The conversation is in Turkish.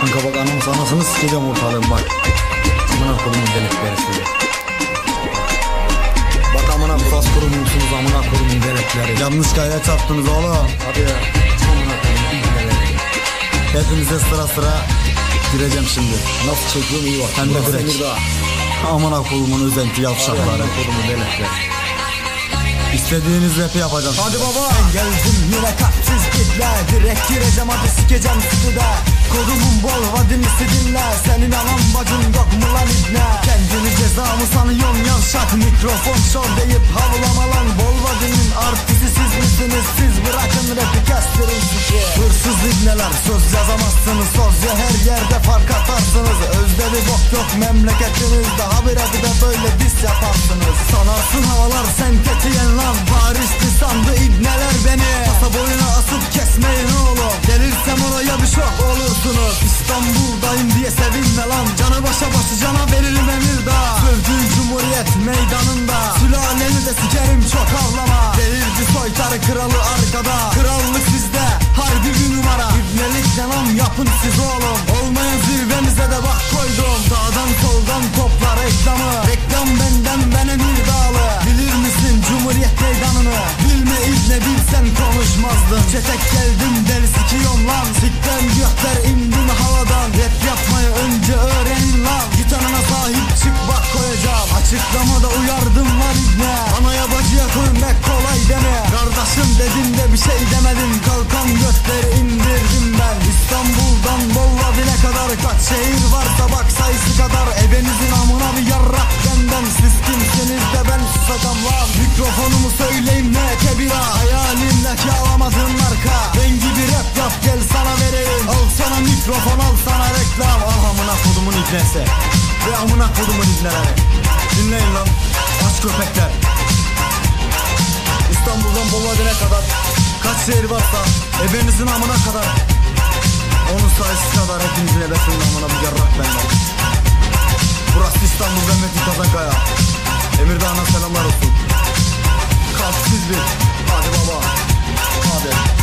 Kanka bak anasını sikeceğim ortalığım bak. Amına kodumun delikleri size. Bak amına fas kurumumsunuz, amına kodumun delikleri. Yanlış gayret çarptınız oğlum. Hadi ya. Amına kodumun delikleri. Hepinize sıra sıra gireceğim şimdi. Nasıl çekiyorum iyi bak. Hem de direkt. Amına kodumun özenti yavşakları. Amına kodumun delikleri. İstediğiniz rapi yapacağım. Hadi baba. Ben geldim yine kalpsiz kitle. Direkt gireceğim hadi sikeceğim stüde. Kodumun bol vadinisi dinle. Senin anan bacın yok mu lan ibne? Kendini ceza mı sanıyorsun yavşak? Mikrofon şov deyip havlama lan. Bol vadinin artisti siz misiniz? Siz bırakın rapi kestirin siki. Hırsız ibneler söz yazamazsınız. Sözce her yerde fark atarsınız. Özde bir bok yok memleketinizde. Habire bir de böyle dis yaparsınız. Sanarsın havalar sen ketiyen lan. Paris'ti sandı ibneler beni. Kasa boyuna asıp kesmeyin oğlum. Gelirsem oraya bir şok olursunuz. İstanbul'dayım diye sevinme lan. Canı başa başlayacağına veririm emir daha. Sövdüğün cumhuriyet meydanında. Sülaleni de sikerim çok avlama. Delirci soytarı kralı arkada. Krallık sizde harbi bir numara. İbnelik ne lan yapın siz oğlum. Olmayan zirvemize de bak koydum. Sağdan soldan topla reklamı. Reklam benden ben emir dağlı. Bilir misin cumhuriyet meydanını? Bilme ibne bilsen konuşmazdın. Çetek geldim deli sikiyorum lan. Sikten gökler indim havadan. Rap yapmayı önce öğrenin lan. Gitarına sahip çık bak koyacağım. Açıklamada uyardım lan ibne. Anaya bacıya koymak kolay deme. Kardeşim dedim de bir şey demedim. Kalkan gökleri indirdim ben. İstanbul'dan Bolladin'e kadar kaç şehir varsa bak sayısı kadar. Ebenizin amına bir yarrak benden. Siz kimsiniz de ben susacağım lan. Mikrofonumu söyleyeyim ne kebira. Hayalimdeki alamadığın marka. Ben gibi rap yap gel sana vereyim. Al sana mikrofon al sana reklam. Ah amına kodumun ibnesi ve amına kodumun ibneleri. Dinleyin lan aç köpekler. İstanbul'dan Bolladin'e kadar kaç şehir varsa ebenizin amına kadar. Onun sayısı kadar hepinizin ebesinin amına bir yarrak benden. Burası İstanbul ve Metin Kazankaya. Emirdağ'ına selamlar olsun. Kalpsiz bir. Hadi baba. Hadi.